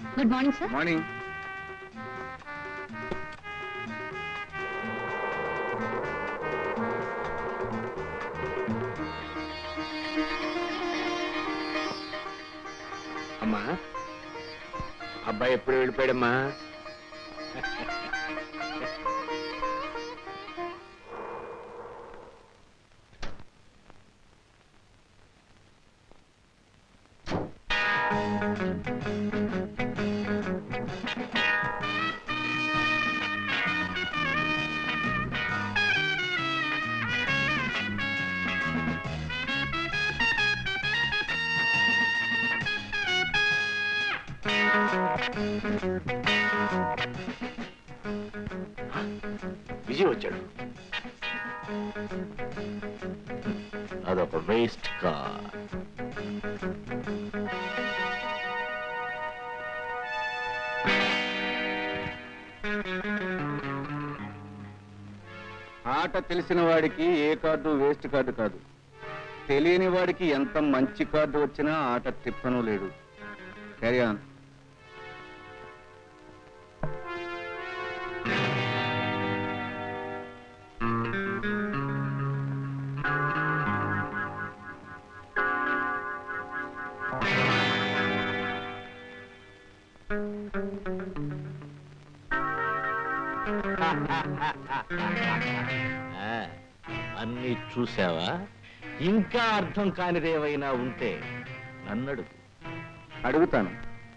Good morning sir. Morning. అమ్మా, అబ్బాయి ఎప్పుడు వెళ్ళిపోయాడమ్మా? విజయ్ వచ్చాడు. అదొక వేస్ట్ కార్. ఆట తెలిసిన వాడికి ఏ కార్డు వేస్ట్ కార్డు కాదు. తెలియని వాడికి ఎంత మంచి కార్డు వచ్చినా ఆట తిప్పను లేడు. Carry on. అన్నీ చూసావా? ఇంకా అర్థం కానిదేమైనా ఉంటే నన్నడుగు. అడుగుతాను.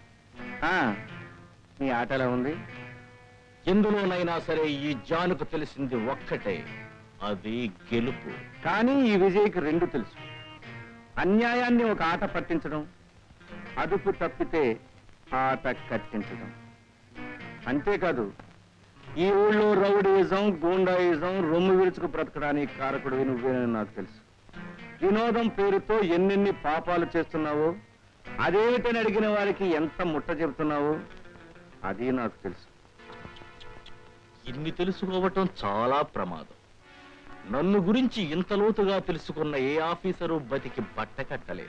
నీ ఆట ఎలా ఉంది? ఎందులోనైనా సరే ఈ జానుకు తెలిసింది ఒక్కటే, అది గెలుపు. కానీ ఈ విజయ్కి రెండు తెలుసు. అన్యాయాన్ని ఒక ఆట పట్టించడం, అదుపు తప్పితే ఆట కట్టించడం. అంతేకాదు, ఈ ఊళ్ళో రౌడీయిజం, గూండాయిజం, రొమ్ము విరుచుకు బ్రతకడానికి కారకుడు నువ్వేనని నాకు తెలుసు. వినోదం పేరుతో ఎన్నెన్ని పాపాలు చేస్తున్నావో, అదేమిటని అడిగిన వారికి ఎంత ముట్ట చెబుతున్నావో అది నాకు తెలుసు. ఇన్ని తెలుసుకోవటం చాలా ప్రమాదం. నన్ను గురించి ఇంత లోతుగా తెలుసుకున్న ఏ ఆఫీసరు బతికి బట్ట కట్టలేదు.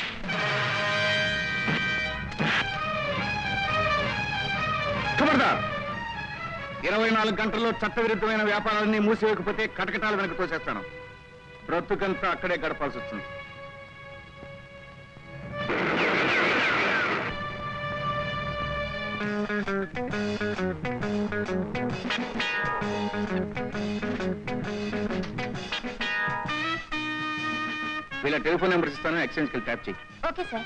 ఖబర్దార్! 24 గంటల్లో చట్టవిరుద్ధమైన వ్యాపారాలన్నీ మూసివేయకపోతే కటకటాలు వెనక తోసేస్తాను. బ్రతుకంతా అక్కడే గడపాల్సి వస్తుంది. వీళ్ళ టెలిఫోన్ నెంబర్స్ ఇస్తాను, ఎక్స్చేంజ్కి వెళ్ళి ట్యాప్ చేయి. Okay sir.